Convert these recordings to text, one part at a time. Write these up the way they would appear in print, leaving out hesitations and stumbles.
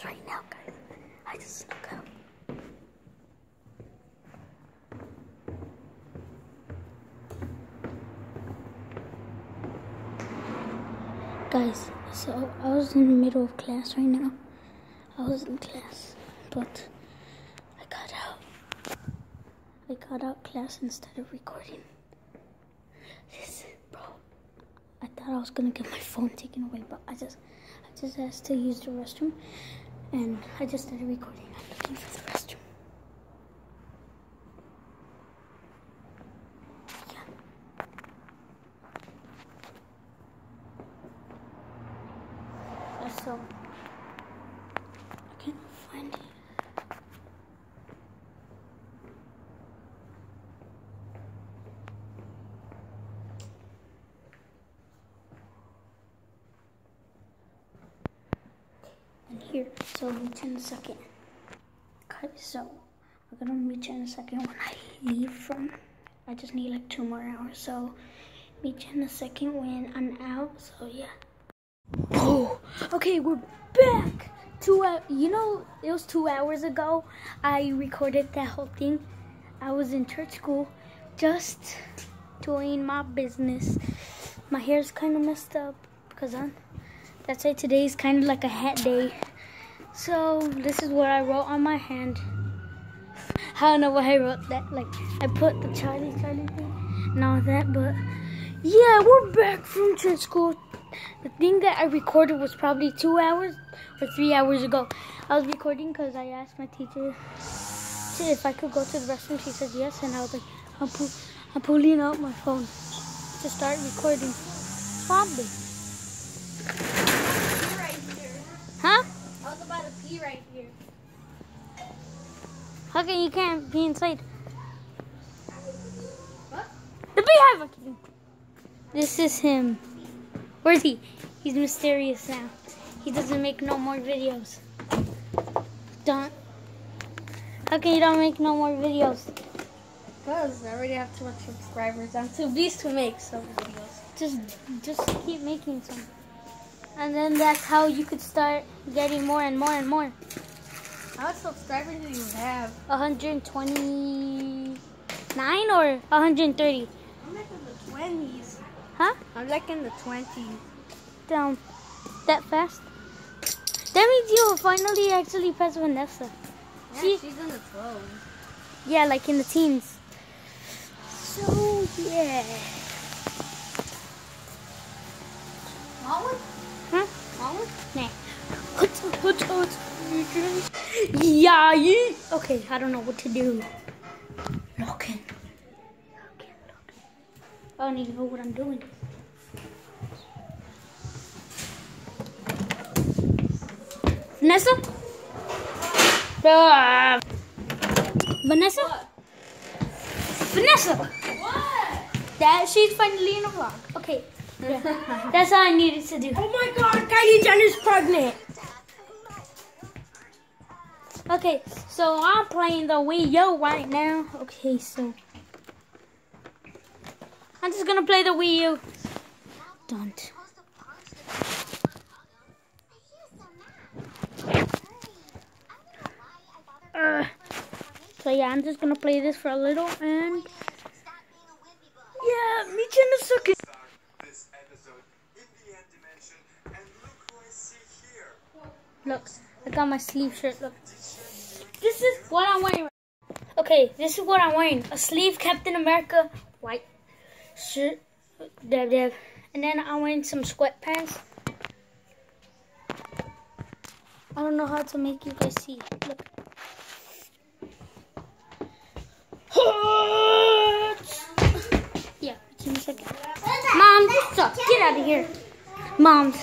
class right now, guys. I just snuck out. Guys, so I was in the middle of class right now. I was in class, but I got out. I got out class instead of recording. Bro, I thought I was gonna get my phone taken away, but I just asked to use the restroom, and I just started recording. I'm looking for the restroom. So I can't find it. And here, so I'll meet you in a second. Okay, so I'm gonna meet you in a second when I leave from. I just need like 2 more hours, so meet you in a second when I'm out. So yeah. Oh, okay, we're back. You know, it was 2 hours ago. I recorded that whole thing. I was in church school, just doing my business. My hair's kind of messed up because that's why today's kind of like a hat day. So this is what I wrote on my hand. I don't know why I wrote that. Like I put the Charlie thing and all that, but yeah, we're back from church school. The thing that I recorded was probably 2 hours or 3 hours ago. I was recording because I asked my teacher if I could go to the restroom. She said yes, and I was like, I'm pulling out my phone to start recording. Probably. Pee right here. Huh? I was about to pee right here. How come you can't be inside? What? The beehive. This is him. Where is he? He's mysterious now. He doesn't make no more videos. Don't. How can you don't make no more videos? Because I already have too much subscribers. I'm too beast to make some videos. Just keep making some. And then that's how you could start getting more and more and more. How much subscribers do you have? 129 or 130? I'm like in the 20s. Huh? I'm like in the 20s. Down that fast? That means you will finally actually pass Vanessa. Yeah, she's in the 12s. Yeah, like in the teens. So yeah. Mama? Huh? Mama? Nah. Yeah. Okay, I don't know what to do. Looking. I don't even know what I'm doing. Vanessa? Vanessa? What? Vanessa! What? She's finally in a vlog. Okay. Yeah. That's all I needed to do. Oh my god, Kylie Jenner's pregnant. Okay, so I'm playing the Wii U right now. Okay, so I'm just gonna play the Wii U. Don't. So yeah, I'm just gonna play this for a little, and yeah, meet you in a second. Look, I got my sleeve shirt. Look, this is what I'm wearing. Okay, this is what I'm wearing: a sleeve Captain America white shirt, and then I'm wearing some sweatpants. I don't know how to make you guys see. Look. Yeah, give me a second. Mom, stop. Get out of here. Moms.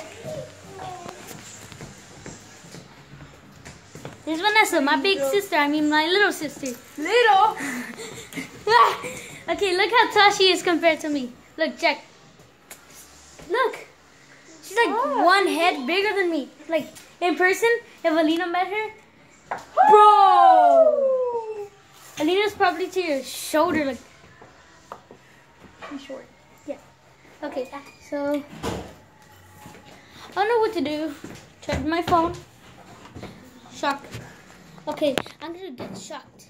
This is Vanessa, my big sister. I mean, my little sister. Little? Okay, look how tall she is compared to me. Look, check. Look. She's like one head bigger than me. Like, in person, if Alina met her. Bro! Alina's probably to your shoulder, like. I'm short. Yeah. Okay, so. I don't know what to do. Charge my phone. Shock. Okay, I'm gonna get shocked.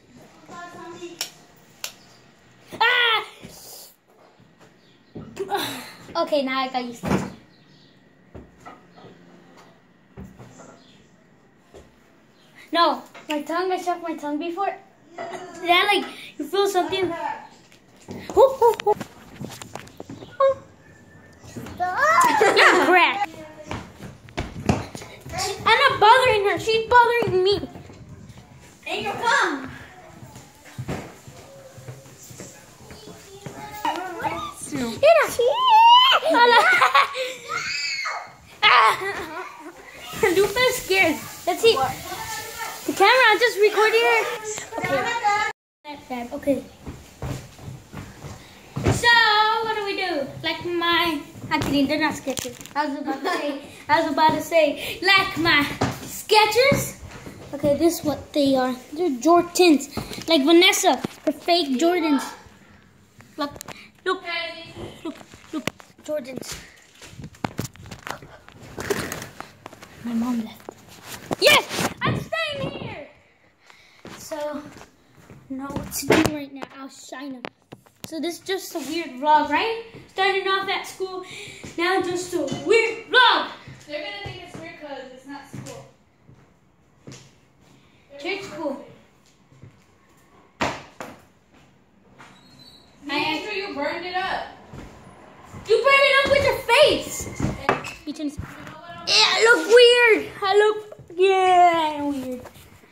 Ah! Okay, now I got used to it. No, my tongue, I shocked my tongue before. Then, like, you feel something. You're cracked. I'm not bothering her, she's bothering me. And your tongue. Lupa's scared. Let's see. The camera, I'm just recording her. Okay. So, what do we do? Like my... I'm kidding, they're not Skechers. I was about to say, like my Skechers. Okay, this is what they are. They're Jordans. Like Vanessa, her fake Jordans. Look, Jordans. My mom left. Yes, I'm staying here. So, I don't know what to do right now. I'll shine them. So this is just a weird vlog, right? Starting off at school, now just a weird vlog. They're gonna think it's weird because it's not school. Church school. Make sure you burned it up. You burned it up with your face. Yeah, I look weird. I'm weird.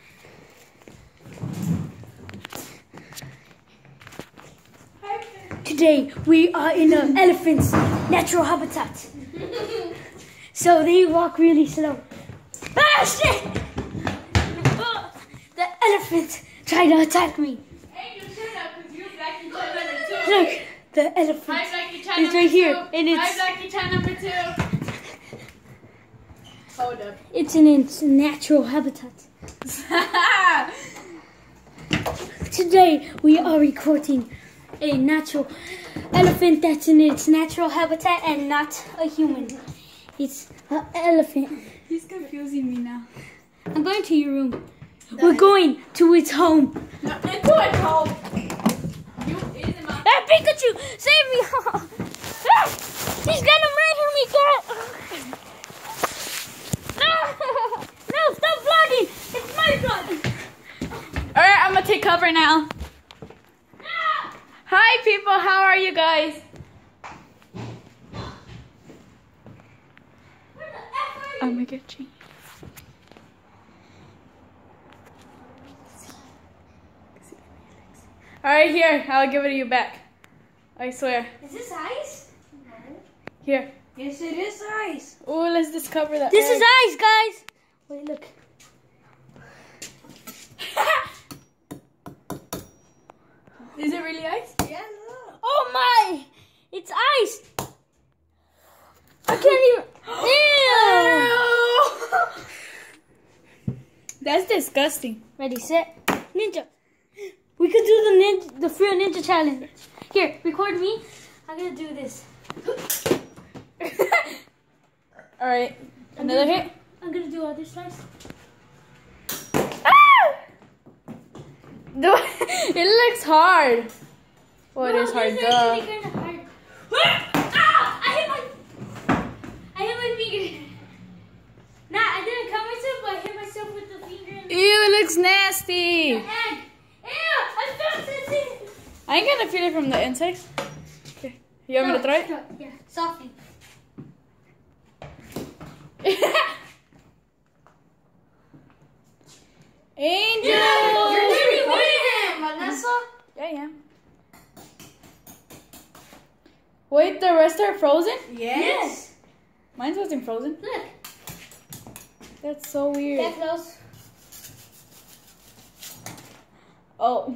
Today we are in the elephant's natural habitat. So they walk really slow. Ah, shit! The elephant tried to attack me. Hey, you shut up because you're Blackie Chan number 2. Look, the elephant Hi, Blackie Chan is number right 2. here, and Hi, it's Blackie Chan number 2. Hold up. it's in its natural habitat. Today we are recording a natural elephant that's in its natural habitat and not a human. It's an elephant. He's confusing me now. I'm going to your room. We're going to its home. Into its home. You is in my... Hey, Pikachu, save me! He's gonna murder me, girl! No, stop vlogging! It's my vlog! Alright, I'm gonna take cover now. Hi people, how are you guys? Where the F are you? I'm gonna get you. Alright, here, I'll give it to you back. I swear. Is this ice? No. Here. Yes, it is ice. Oh, let's discover that. This is ice, guys. Wait, look. Is it really ice? Yeah, look. Oh my! It's ice. I can't even. Ew. That's disgusting. Ready, set, ninja. We could do the Fruit Ninja challenge. Here, record me. I'm gonna do this. All right, another hit. I'm gonna do other slice. It looks hard. Oh, it is hard, This duh. is actually kind of hard. Ah! I hit my finger. Nah, I didn't cut myself, but I hit myself with the finger. And Ew, it looks nasty. the egg. Ew! I felt something. I ain't gonna feel it from the inside. Okay, you want me to try it? Yeah, softly. Angel! You're recording him, Vanessa. Yeah, yeah. Wait, the rest are frozen? Yes. Mine wasn't frozen. Look. That's so weird. Get close. Oh.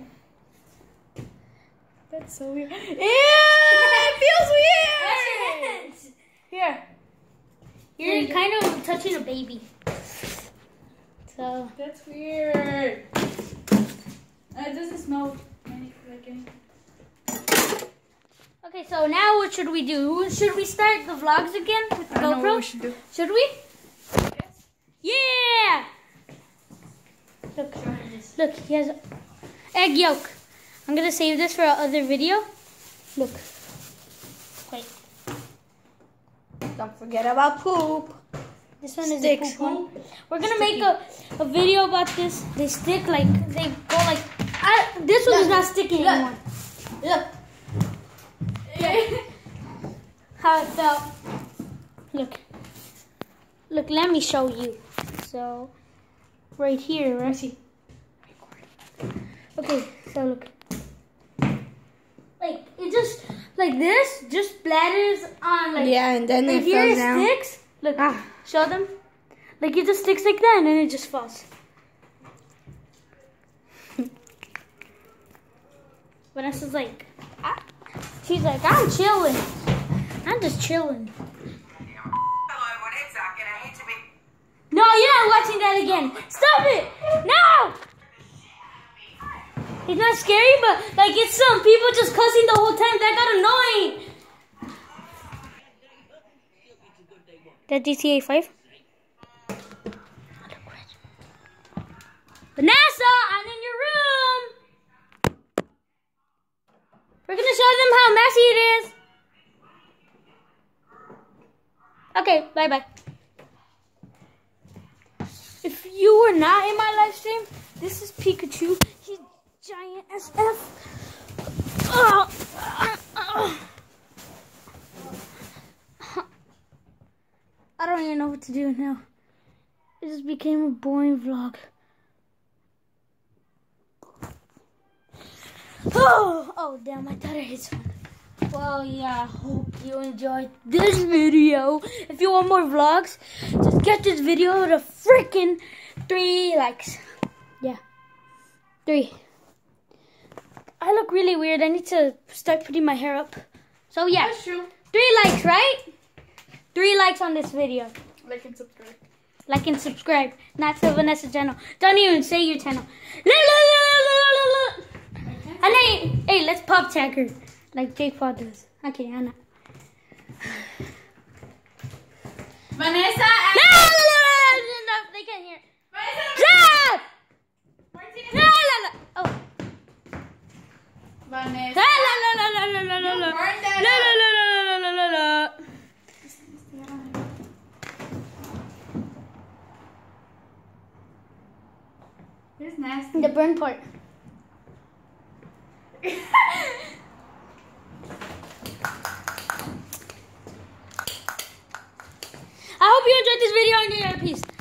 That's so weird. Ew! It feels weird! Here. You're kind of touching a baby. So. That's weird. It doesn't smell like anything. Okay, so now what should we do? Should we start the vlogs again with the I don't know what GoPro? we should do. Should we? Yes. Yeah! Look, look, he has egg yolk. I'm gonna save this for our other video. Look. Wait. Don't forget about poop. This one is a poop one. We're gonna make a video about this. They stick like, they go like, this one is not sticking anymore. Look. How it felt. Look. Look, let me show you. So, right here, right? See. Okay, so look. Like, it just, like this, just splatters on, like, yeah, and then right it here falls it down. sticks. Look, show them. Like, it just sticks like that, and then it just falls. Vanessa's like, she's like, I'm chilling. I'm just chilling. No, you're not watching that again. Stop it! No! It's not scary, but like it's some people just cussing the whole time. That got annoying. That GTA 5? Vanessa, I'm in your room. We're gonna show them how messy it is. Okay, bye-bye. If you were not in my live stream, this is Pikachu. He's giant as F. I don't even know what to do now. It just became a boring vlog. Oh damn, I thought I hit someone. Well, yeah, hope you enjoyed this video. If you want more vlogs, just get this video to freaking 3 likes. Yeah, 3. I look really weird. I need to start putting my hair up. So yeah, That's true. 3 likes, right? 3 likes on this video. Like and subscribe. Like and subscribe. Not to Vanessa channel. Don't even say your channel. And hey, let's pop tanker like Jake Paul does. Okay, Anna. Vanessa. No, they can't hear. Vanessa. No, oh. Vanessa. It's nasty. The burn part. I hope you enjoyed this video and you're peace.